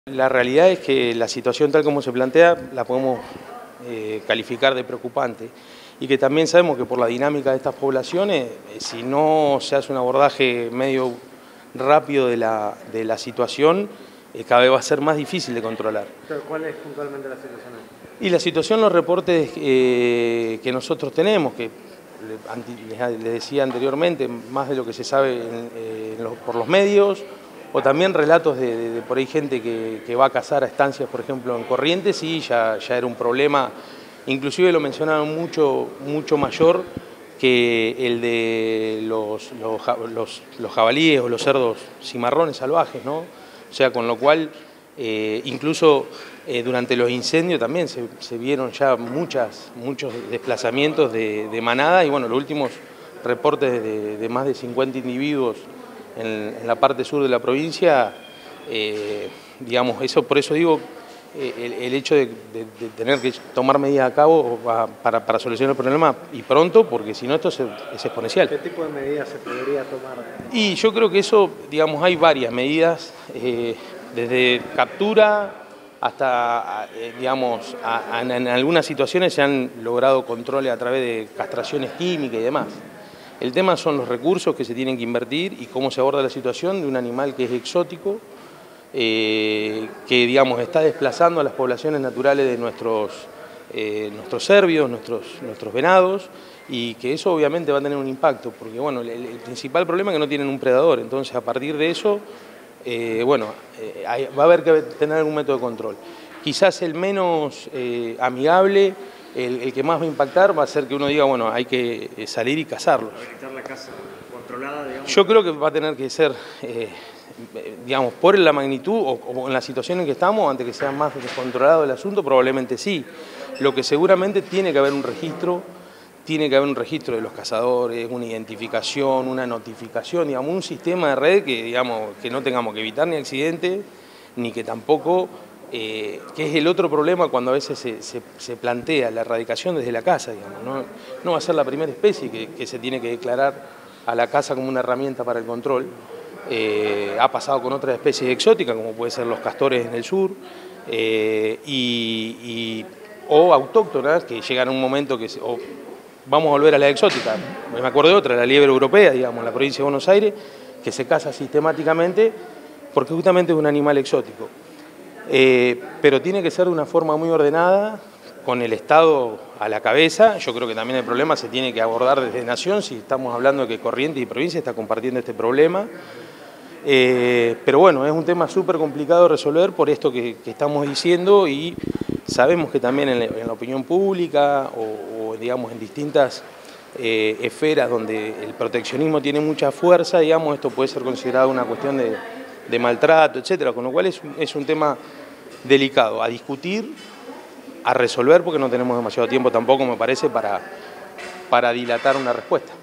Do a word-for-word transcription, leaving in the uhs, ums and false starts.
La realidad es que la situación tal como se plantea la podemos eh, calificar de preocupante y que también sabemos que por la dinámica de estas poblaciones, eh, si no se hace un abordaje medio rápido de la, de la situación, eh, cada vez va a ser más difícil de controlar. Pero ¿cuál es puntualmente la situación? Y la situación, los reportes eh, que nosotros tenemos, que les decía anteriormente, más de lo que se sabe en, eh, en los, por los medios, o también relatos de, de, de por ahí gente que, que va a cazar a estancias, por ejemplo, en Corrientes, sí, ya, ya era un problema, inclusive lo mencionaban mucho, mucho mayor que el de los, los, los, los jabalíes o los cerdos cimarrones salvajes, ¿no? O sea, con lo cual, eh, incluso eh, durante los incendios también se, se vieron ya muchas, muchos desplazamientos de, de manada y bueno, los últimos reportes de, de más de cincuenta individuos en, en la parte sur de la provincia, eh, digamos, eso, por eso digo, eh, el, el hecho de, de, de tener que tomar medidas a cabo para, para solucionar el problema y pronto, porque si no esto es, es exponencial. ¿Qué tipo de medidas se podría tomar? Y yo creo que eso, digamos, hay varias medidas, eh, desde captura hasta, eh, digamos, a, a, en algunas situaciones se han logrado controles a través de castraciones químicas y demás. El tema son los recursos que se tienen que invertir y cómo se aborda la situación de un animal que es exótico, eh, que digamos está desplazando a las poblaciones naturales de nuestros, eh, nuestros cervios, nuestros, nuestros venados, y que eso obviamente va a tener un impacto, porque bueno, el, el principal problema es que no tienen un predador, entonces a partir de eso, eh, bueno, eh, hay, va a haber que tener algún método de control. Quizás el menos eh, amigable, El, el que más va a impactar va a ser que uno diga, bueno, hay que salir y cazarlos. ¿Para quitar la caza controlada, digamos? Yo creo que va a tener que ser, eh, digamos, por la magnitud o, o en la situación en que estamos, antes que sea más descontrolado el asunto, probablemente sí. Lo que seguramente tiene que haber un registro, tiene que haber un registro de los cazadores, una identificación, una notificación, digamos, un sistema de red que, digamos, que no tengamos que evitar ni accidentes, ni que tampoco... Eh, que es el otro problema cuando a veces se, se, se plantea la erradicación desde la caza, digamos, ¿no? No va a ser la primera especie que, que se tiene que declarar a la caza como una herramienta para el control. Eh, ha pasado con otras especies exóticas, como pueden ser los castores en el sur, eh, y, y, o autóctonas, que llegan a un momento que... Se, o, vamos a volver a la exótica, me acuerdo de otra, la liebre europea, digamos, en la provincia de Buenos Aires, que se caza sistemáticamente porque justamente es un animal exótico. Eh, pero tiene que ser de una forma muy ordenada, con el Estado a la cabeza. Yo creo que también el problema se tiene que abordar desde Nación, si estamos hablando de que Corrientes y provincia está compartiendo este problema. Eh, pero bueno, es un tema súper complicado de resolver por esto que, que estamos diciendo y sabemos que también en la, en la opinión pública o, o digamos en distintas eh, esferas donde el proteccionismo tiene mucha fuerza, digamos, esto puede ser considerado una cuestión de... de maltrato, etcétera, con lo cual es un, es un tema delicado a discutir, a resolver, porque no tenemos demasiado tiempo tampoco, me parece, para, para dilatar una respuesta.